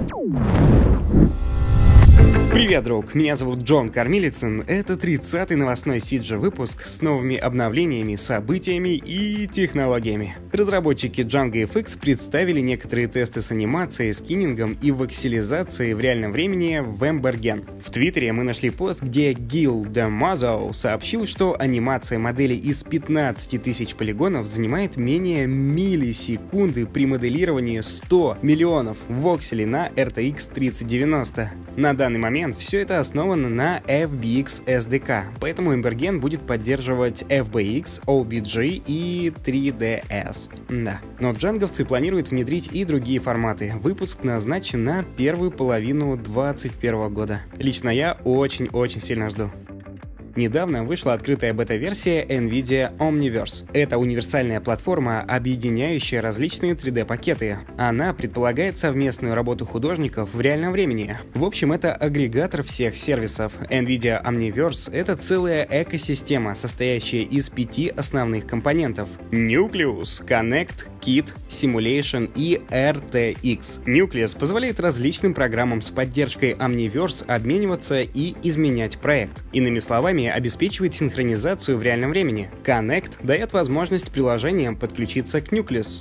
Привет, друг! Меня зовут Джон Кормилицын. Это 30-й новостной CG-выпуск с новыми обновлениями, событиями и технологиями. Разработчики Django FX представили некоторые тесты с анимацией, скиннингом и вокселизацией в реальном времени в Embergen. В Твиттере мы нашли пост, где Гил Дамазоу сообщил, что анимация модели из 15 тысяч полигонов занимает менее миллисекунды при моделировании 100 миллионов вокселей на RTX 3090. На данный момент все это основано на FBX SDK, поэтому Embergen будет поддерживать FBX, OBJ и 3DS. Да. Но джанговцы планируют внедрить и другие форматы. Выпуск назначен на первую половину 2021 года. Лично я очень сильно жду. Недавно вышла открытая бета-версия NVIDIA Omniverse. Это универсальная платформа, объединяющая различные 3D-пакеты. Она предполагает совместную работу художников в реальном времени. В общем, это агрегатор всех сервисов. NVIDIA Omniverse — это целая экосистема, состоящая из 5 основных компонентов: Nucleus, Connect, Kit, Simulation и RTX. Nucleus позволяет различным программам с поддержкой Omniverse обмениваться и изменять проект. Иными словами, обеспечивает синхронизацию в реальном времени. Connect дает возможность приложениям подключиться к Nucleus.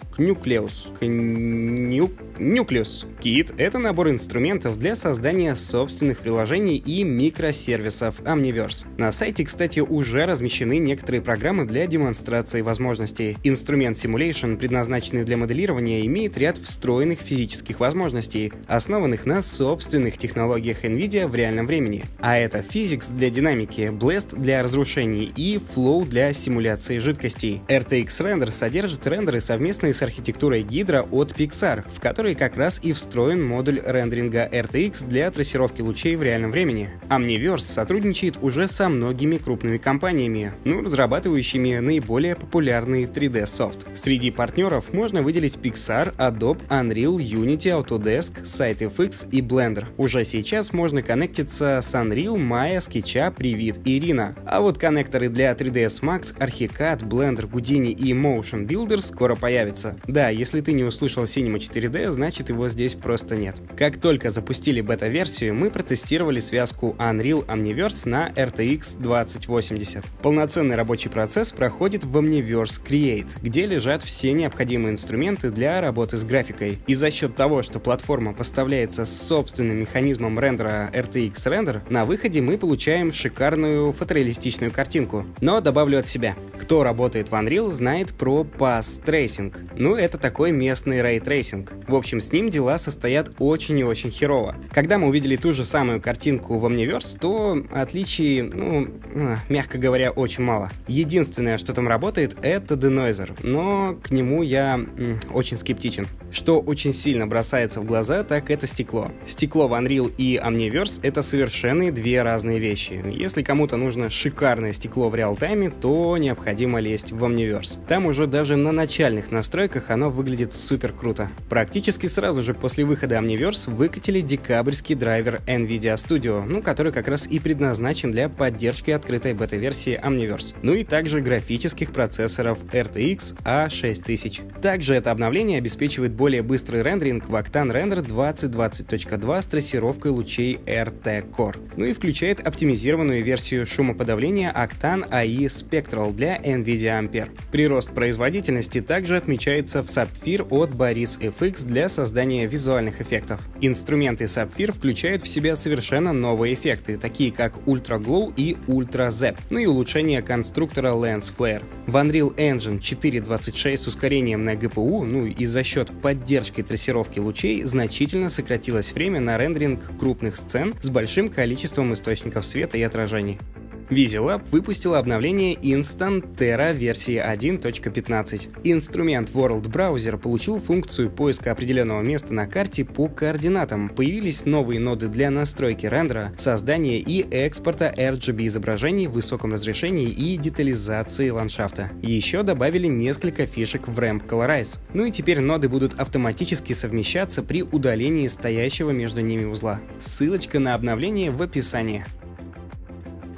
Kit — это набор инструментов для создания собственных приложений и микросервисов Omniverse. На сайте, кстати, уже размещены некоторые программы для демонстрации возможностей. Инструмент Simulation, предназначенный для моделирования, имеет ряд встроенных физических возможностей, основанных на собственных технологиях NVIDIA в реальном времени. А это Physics для динамики, Blast для разрушений и Flow для симуляции жидкостей. RTX Render содержит рендеры, совместные с архитектурой Hydra от Pixar, в который как раз и встроен модуль рендеринга RTX для трассировки лучей в реальном времени. Omniverse сотрудничает уже со многими крупными компаниями, разрабатывающими наиболее популярный 3D-софт. Среди партнеров можно выделить Pixar, Adobe, Unreal, Unity, Autodesk, SiteFX и Blender. Уже сейчас можно коннектиться с Unreal, Maya, Sketch, Previt и Rhino. А вот коннекторы для 3ds Max, Archicad, Blender, Houdini и Motion Builder скоро появятся. Да, если ты не услышал Cinema 4D, значит его здесь просто нет. Как только запустили бета-версию, мы протестировали связку Unreal Omniverse на RTX 2080. Полноценный рабочий процесс проходит в Omniverse Create, где лежат все необходимые инструменты для работы с графикой. И за счет того, что платформа поставляется с собственным механизмом рендера RTX Render, на выходе мы получаем шикарную фотореалистичную картинку. Но добавлю от себя. Кто работает в Unreal, знает про Path Tracing. Это такой местный рейтрейсинг. В общем, с ним дела состоят очень и очень херово. Когда мы увидели ту же самую картинку в Omniverse, то отличий, мягко говоря, очень мало. Единственное, что там работает, это Denoiser, но к нему я очень скептичен. Что очень сильно бросается в глаза, так это стекло. Стекло в Unreal и Omniverse — это совершенно две разные вещи. Если кому-то нужно шикарное стекло в реал-тайме, то необходимо лезть в Omniverse. Там уже даже на начальных настройках оно выглядит супер круто. Практически сразу же после выхода Omniverse выкатили декабрьский драйвер NVIDIA Studio, который как раз и предназначен для поддержки открытой бета-версии Omniverse. И также графических процессоров RTX A6000. Также это обновление обеспечивает более быстрый рендеринг в Octane Render 2020.2 с трассировкой лучей RT Core. И включает оптимизированную версию шумоподавления Octane AI Spectral для NVIDIA Ampere. Прирост производительности также отмечается в Sapphire от Boris FX для создания визуальных эффектов. Инструменты Sapphire включают в себя совершенно новые эффекты, такие как Ultra Glow и Ultra Zap, и улучшение конструктора Lens Flare. В Unreal Engine 4.26 с ускорением на GPU, и за счет поддержки трассировки лучей значительно сократилось время на рендеринг крупных сцен с большим количеством источников света и отражений. VisiLab выпустила обновление Instant Terra версии 1.15. Инструмент World Browser получил функцию поиска определенного места на карте по координатам. Появились новые ноды для настройки рендера, создания и экспорта RGB изображений в высоком разрешении и детализации ландшафта. Еще добавили несколько фишек в Ramp Colorize. И теперь ноды будут автоматически совмещаться при удалении стоящего между ними узла. Ссылочка на обновление в описании.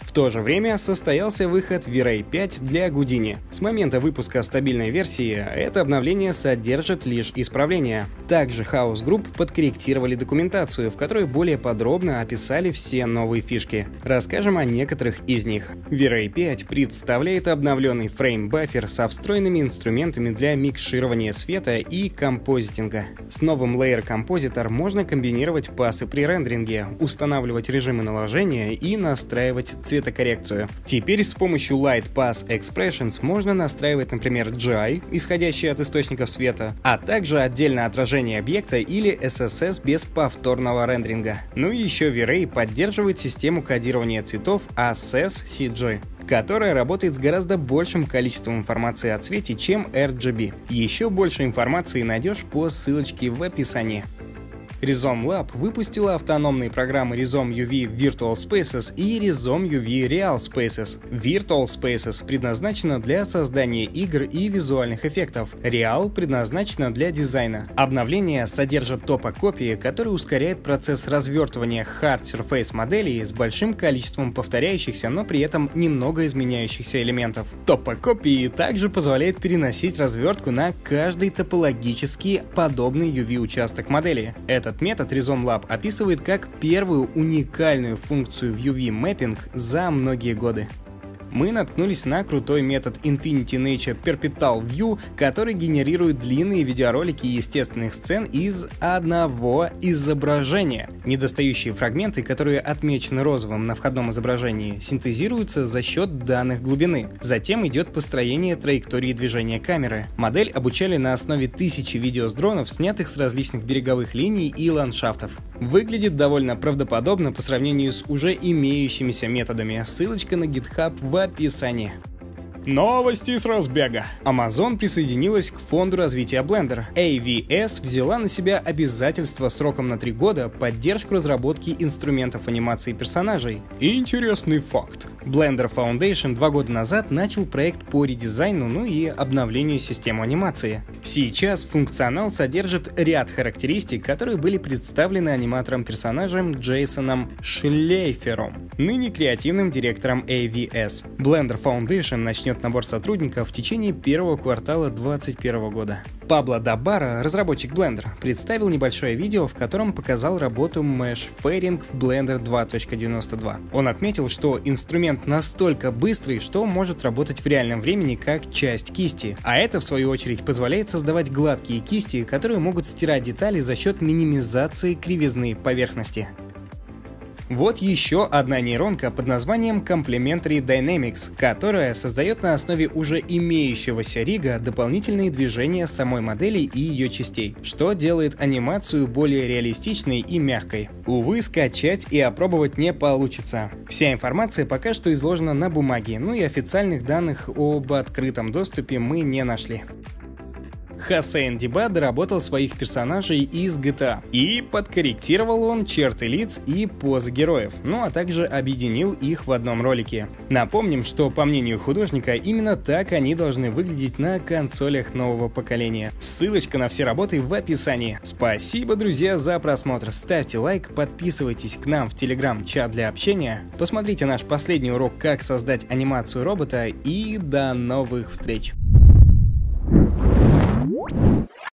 В то же время состоялся выход V-Ray 5 для Houdini. С момента выпуска стабильной версии это обновление содержит лишь исправления. Также Chaos Group подкорректировали документацию, в которой более подробно описали все новые фишки. Расскажем о некоторых из них. V-Ray 5 представляет обновленный фрейм-баффер со встроенными инструментами для микширования света и композитинга. С новым Layer Compositor можно комбинировать пасы при рендеринге, устанавливать режимы наложения и настраивать цветокоррекцию. Теперь с помощью Light Path Expressions можно настраивать, например, GI, исходящий от источников света, а также отдельное отражение объекта или SSS без повторного рендеринга. Ну и еще V-Ray поддерживает систему кодирования цветов ASS-CG, которая работает с гораздо большим количеством информации о цвете, чем RGB. Еще больше информации найдешь по ссылочке в описании. Rhizome Lab выпустила автономные программы Rhizome UV Virtual Spaces и Rhizome UV Real Spaces. Virtual Spaces предназначена для создания игр и визуальных эффектов. Real предназначена для дизайна. Обновление содержит топокопии, который ускоряет процесс развертывания Hard Surface моделей с большим количеством повторяющихся, но при этом немного изменяющихся элементов. Топокопии также позволяет переносить развертку на каждый топологически подобный UV-участок модели. Этот метод Rhizome Lab описывает как первую уникальную функцию в UV-мэппинг за многие годы. Мы наткнулись на крутой метод Infinity Nature Perpetual View, который генерирует длинные видеоролики естественных сцен из одного изображения. Недостающие фрагменты, которые отмечены розовым на входном изображении, синтезируются за счет данных глубины. Затем идет построение траектории движения камеры. Модель обучали на основе тысячи видео с дронов, снятых с различных береговых линий и ландшафтов. Выглядит довольно правдоподобно по сравнению с уже имеющимися методами. Ссылочка на GitHub в описании. Новости с разбега. Amazon присоединилась к фонду развития Blender. AVS взяла на себя обязательство сроком на 3 года поддержку разработки инструментов анимации персонажей. Интересный факт. Blender Foundation 2 года назад начал проект по редизайну, ну и обновлению системы анимации. Сейчас функционал содержит ряд характеристик, которые были представлены аниматором-персонажем Джейсоном Шлейфером, ныне креативным директором AVS. Blender Foundation начнет набор сотрудников в течение первого квартала 2021 года. Пабло Dabara, разработчик Blender, представил небольшое видео, в котором показал работу Mesh Fairing в Blender 2.92. Он отметил, что инструмент настолько быстрый, что может работать в реальном времени как часть кисти, а это в свою очередь позволяет создавать гладкие кисти, которые могут стирать детали за счет минимизации кривизны поверхности. Вот еще одна нейронка под названием Complementary Dynamics, которая создает на основе уже имеющегося рига дополнительные движения самой модели и ее частей, что делает анимацию более реалистичной и мягкой. Увы, скачать и опробовать не получится. Вся информация пока что изложена на бумаге, ну и официальных данных об открытом доступе мы не нашли. Хасейн Диба доработал своих персонажей из GTA, и подкорректировал он черты лиц и позы героев, ну а также объединил их в одном ролике. Напомним, что по мнению художника именно так они должны выглядеть на консолях нового поколения. Ссылочка на все работы в описании. Спасибо, друзья, за просмотр. Ставьте лайк, подписывайтесь к нам в Telegram-чат для общения, посмотрите наш последний урок «Как создать анимацию робота» и до новых встреч!